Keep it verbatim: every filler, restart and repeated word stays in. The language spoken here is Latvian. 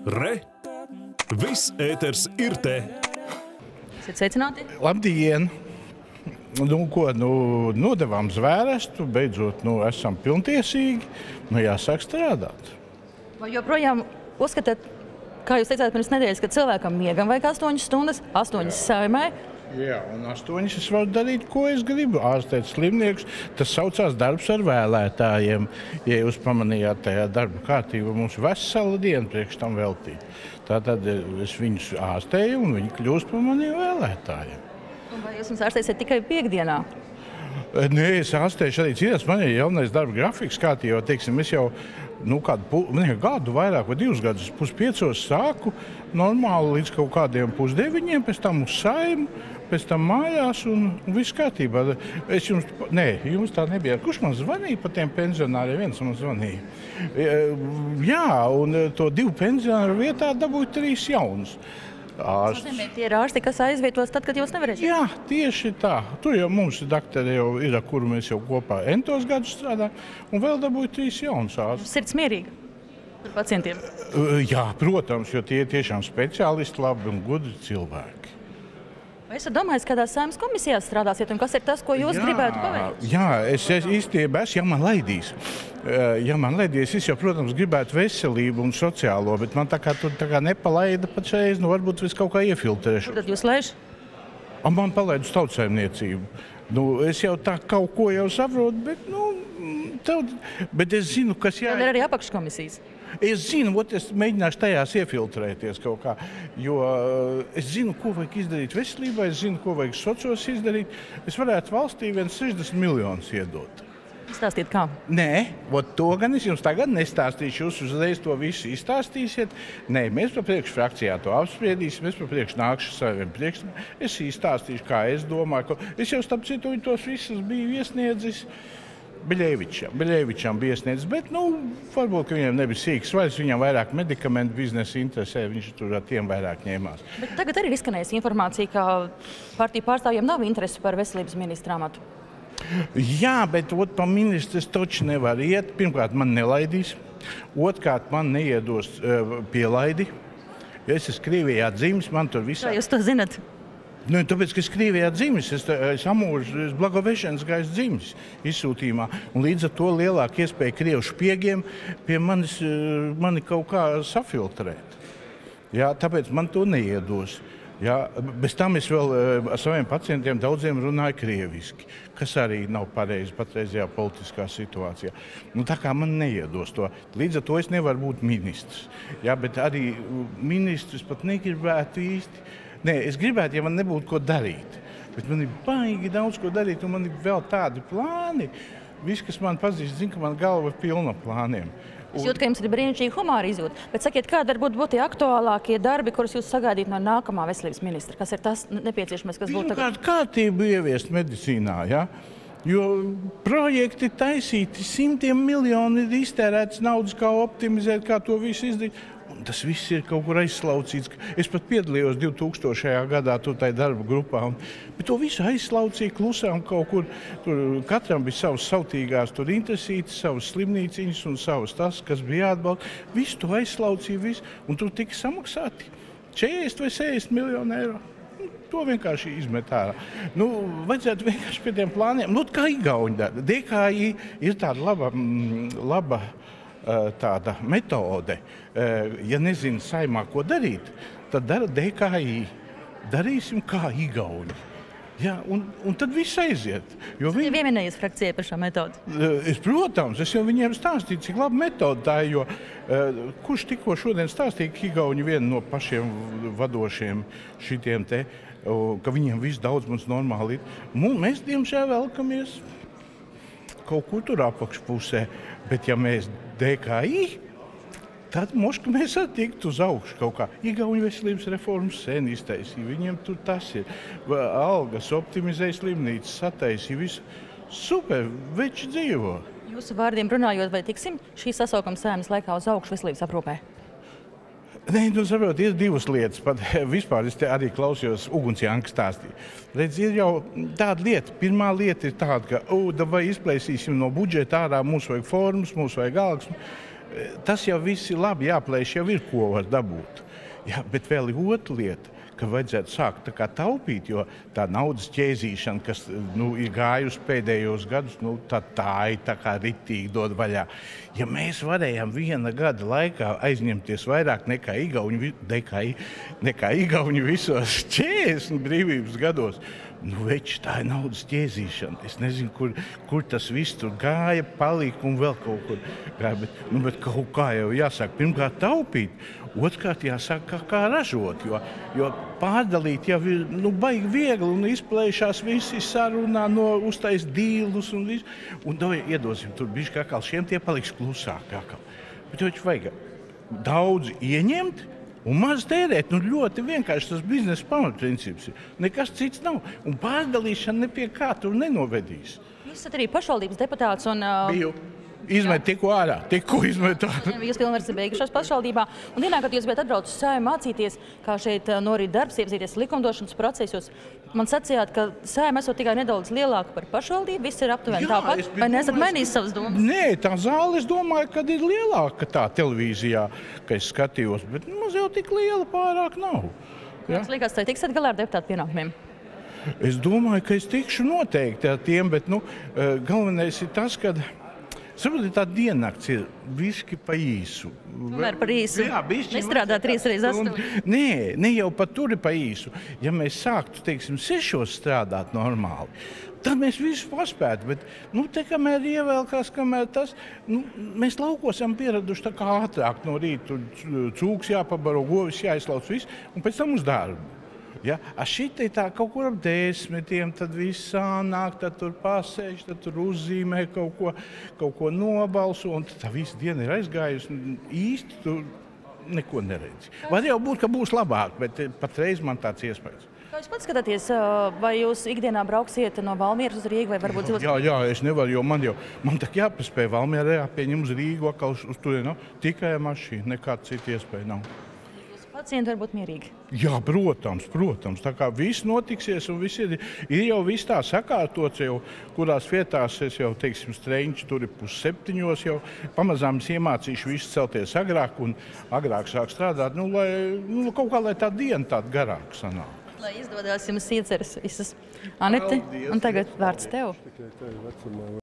Re! Viss ēters ir te! Esiet sveicināti! Labdien! Nu, ko, nu, nodevām zvērestu, beidzot, nu, esam pilntiesīgi, nu, jāsāk strādāt. Vai joprojām uzskatāt, kā jūs teicāt pirms nedēļas, ka cilvēkam miegam vajag astoņas stundas, astoņas saimē? Jā, un astoņas es varu darīt, ko es gribu. Ārstēt slimniekus, tas saucās darbs ar vēlētājiem. Ja jūs pamanījāt tajā darba kārtībā, mums vesela diena priekš tam veltīt. Tātad es viņus ārstēju un viņi kļūst par maniem vēlētājiem. Un vai jūs mums ārstēsiet tikai piekdienā? Nē, es ārstēšu arī citas. Man ir jaunais darba grafiks kārtībā, teiksim, es jau nu, kādu ne, gadu vairāk vai divus gadus puspiecos sāku normāli līdz kaut kādiem pusdeviņiem, pēc tam uz Saimu, pēc tam mājās un, un viss kārtībā. Es jums, nē, jums tā nebija. Kurš man zvanīja par tiem pensionāriem? Viens man zvanīja. Jā, un to divu pensionāru vietā dabūju trīs jaunus. Ārsts. Tie ir ārsti, kas aizvietos tad, kad jūs nevarēsiet? Jā, tieši tā. Tur jau mums daktari jau ir, ar kuru mēs jau kopā entos gadus strādājam, un vēl dabūju trīs jaunus ārstus. Sirds mierīga par pacientiem? Jā, protams, jo tie ir tiešām speciālisti, labi un gudri cilvēki. Vai esat domājis, kādā Saeimas komisijās strādāsiet, un kas ir tas, ko jūs jā, gribētu paveikt? Jā, es, es īstenībā esmu, ja man laidīs. Ja man laidīs, es jau, protams, gribētu veselību un sociālo, bet man tā kā tur tā kā nepalaida patreiz, nu varbūt viss kaut kā iefiltrēšu. Kur tad jūs lēš? Un man palaid uz tautsaimniecību. Nu, es jau tā kaut ko jau saprotu, bet, nu, taut, bet es zinu, kas jā... Tad ir arī apakškomisijas. Es zinu, ot, es mēģināšu tajās iefiltrēties kaut kā, jo es zinu, ko vajag izdarīt veselībā, es zinu, ko vajag socios izdarīt. Es varētu valstī viens sešdesmit miljonus iedot. Stāstiet kā? Nē, ot, to gan es jums tagad nestāstīšu, jūs uzreiz to visu izstāstīsiet. Nē, mēs pa priekš frakcijā to apspriedīsim, es pa priekš nākšu saviem priekšam. Es izstāstīšu, kā es domāju. Es jau starp citu tos visus biju iesniedzis. Biļevičam, Biļevičam bija iesniedzis, bet, nu, varbūt, ka viņam nebija sīks vairs, viņam vairāk medikamentu biznesa interesē, viņš tur ar tiem vairāk ņēmās. Bet tagad arī ir izskanējusi informācija, ka partiju pārstāvjiem nav interesi par veselības ministra amatu. Jā, bet ot, pa ministrs taču nevar iet. Pirmkārt, man nelaidīs. Otrkārt, man neiedos uh, pielaidi. Ja es esmu Krievijā dzimis, man tur visā... Kā jūs to zinat? Nu, tāpēc, ka es Krievijā dzimis, es, es amūžu, es Blagovešanas gaisu dzimis izsūtījumā. Un līdz ar to lielāku iespēju Krievu špiegiem pie manis, mani kaut kā safiltrēt. Jā, tāpēc man to neiedos. Jā, bez tam es vēl ar saviem pacientiem daudziem runāju krieviski, kas arī nav pareizi patreizajā politiskā situācijā. Nu, tā kā man neiedos to. Līdz ar to es nevaru būt ministrs. Jā, bet arī ministrs pat negribētu īsti. Nē, es gribētu, ja man nebūtu ko darīt. Bet man ir baigi daudz ko darīt, un man ir vēl tādi plāni. Viss, kas man pazīst, zina, ka man galva ir pilna plāniem. Es jūtu, ka jums ir brīnišķīga humāra izjūta. Bet sakiet, kādi varbūt būtu tie aktuālākie darbi, kurus jūs sagaidītu no nākamā veselības ministra? Kas ir tas nepieciešamais, kas būtu tagad? Pirmkārt, kārtību ieviest medicīnā, ja? Jo projekti taisīti, simtiem miljoni ir iztērēts naudas, kā optimizēt, kā to visu izdarīt. Un tas viss ir kaut kur aizslaucīts. Es pat piedalījos divtūkstošajā gadā tur tajā darba grupā. Un, bet to visu aizslaucīja klusām kaut kur. Tur katram bija savas sautīgās tur interesītes, savas slimnīciņas un savas tas, kas bija jāatbalsta. Visu to aizslaucīja, visu. Un tur tika samaksāti četrdesmit vai sešdesmit miljoni eiro. To vienkārši izmet ārā. Nu, vajadzētu vienkārši pie tiem plāniem. Nu, kā Igauņi dara. D K I ir tāda laba, laba tāda metode. Ja nezinu Saimā, ko darīt, tad dara D K I. Darīsim kā Igauņi. Jā, un, un tad viss aiziet. Jo viņi... Jūs pieminējies frakcijai par šo metodu? Es, protams, es jau viņiem stāstīju, cik laba metode tā ir, jo uh, kurš tikko šodien stāstīja, ka Igauņi viena no pašiem vadošiem šitiem te, uh, ka viņiem viss daudz mums normāli ir. Mēs, diemžēl, velkamies kaut kur tur apakšpusē, bet ja mēs D K I, tad moška mēs attikt uz augšu kaut kā. Igauņu veselības reformas sen iztaisīja, viņiem tur tas ir. Algas optimizēja slimnīcas, sataisīja visu. Super, veči dzīvo. Jūsu vārdiem runājot, vai tiksim šī sasaukuma Saeimas laikā uz augšu veselības aprūpē? Nē, nu, saprot, ir divas lietas. Pat vispār es te arī klausījos Ugunsjānka stāstīt. Redz, ir jau tāda lieta. Pirmā lieta ir tāda, ka, o, vai izplēsīsim no budžeta ārā, mums vajag formas, mums vajag algas. tas jau viss ir labi, jāplēš jau ir, ko var dabūt. Jā, bet vēl ir otra lieta, ka vajadzētu sākt tā kā taupīt, jo tā naudas ķēzīšana, kas nu, ir gājusi pēdējos gadus, nu, tā, tā ir tā kā ritīgi dod vaļā. Ja mēs varējām viena gada laikā aizņemties vairāk nekā Igauņi, nekā, nekā Igauņi visos četrdesmit brīvības gados, nu, veči, tā ir naudas ķēzīšana. Es nezinu, kur, kur tas viss tur gāja, palika un vēl kaut kur gāja, bet, nu, bet kaut kā jau jāsāk pirmkārt taupīt, otrkārt jāsāk kā, kā ražot, jo, jo pārdalīt jau ir nu, baigi viegli un izplēšās visi sarunā, no uztais dīlus un visu. Un to iedosim tur bišķi kakal, šiem tie paliks klusāk kakal. Bet taču vajag daudz ieņemt un maz tērēt. Nu, ļoti vienkārši tas biznesa pamatprincips ir. Nekas cits nav. Un pārdalīšana ne pie kā tur nenovedīs. Jūs esat arī pašvaldības deputāts un... Uh... Biju. Izmet tikko ārā, tikko izmet ārā. Jūs pilnvaras ir beigušās pašvaldībā. Un dienā, kad jūs bijat atbraucis uz Saeimu mācīties, kā šeit norit darbs, iepazīties likumdošanas procesos, man sacījāt, ka Saeima esot tikai nedaudz lielāka par pašvaldību, viss ir aptuveni tāpat. Vai neesat mainījis savas domas? Nē, tā zāle, es domāju, kad ir lielāka tā televīzijā, ka es skatījos, bet maz jau tik liela pārāk nav. Ja? Jums liekas, vai tiksiet galā ar deputātu pienākumiem? Es domāju, ka es tikšu noteikti ar tiem, bet nu, galvenais ir tas, ka saprotiet, tā diennakts ir bišķi pa īsu. Tomēr par īsu. Jā, bišķi. Nestrādā trīs reiz astoņi. Nē, ne jau pat tur ir pa īsu. Ja mēs sāktu, teiksim, sešos strādāt normāli, tad mēs visu paspētu. Bet, nu, te kamēr ievēlkās, kamēr tas, nu, mēs laukos esam pieraduši tā kā ātrāk no rīta. Cūks jāpabaro, govis jāizslauc viss, un pēc tam uz darbu. Ja? Šitai tā kaut kur ap desmitiem, tad viss sānāk, tad tur pasēž, tad tur uzzīmē kaut ko, kaut ko nobalso, un tā visa diena ir aizgājusi, īsti tur neko neredzi. Var jau būt, ka būs labāk, bet patreiz man tāds iespējas. Kā jūs pats skatāties, vai jūs ikdienā brauksiet no Valmieras uz Rīgu, vai varbūt dzīvos? Jā, jā, es nevaru, jo man jau, man tak jāpaspēj Valmierā, jāpieņem uz Rīgu, atkal uz turienu, tikai mašīna, nekāda cita iespēja nav. Pacienti var būt mierīgi. Jā, protams, protams. Tā kā viss notiksies un viss ir, ir jau viss tā sakārtots, jau, kurās vietās es jau, teiksim, streņķi tur ir pus septiņos, jau pamazām es iemācīšu visu celties agrāk un agrāk sāk strādāt, nu, lai, nu, kaut kā, lai tā diena tāda garāka sanāk. Lai izdodās jums ieceras visas. Anete, un tagad vārds tev.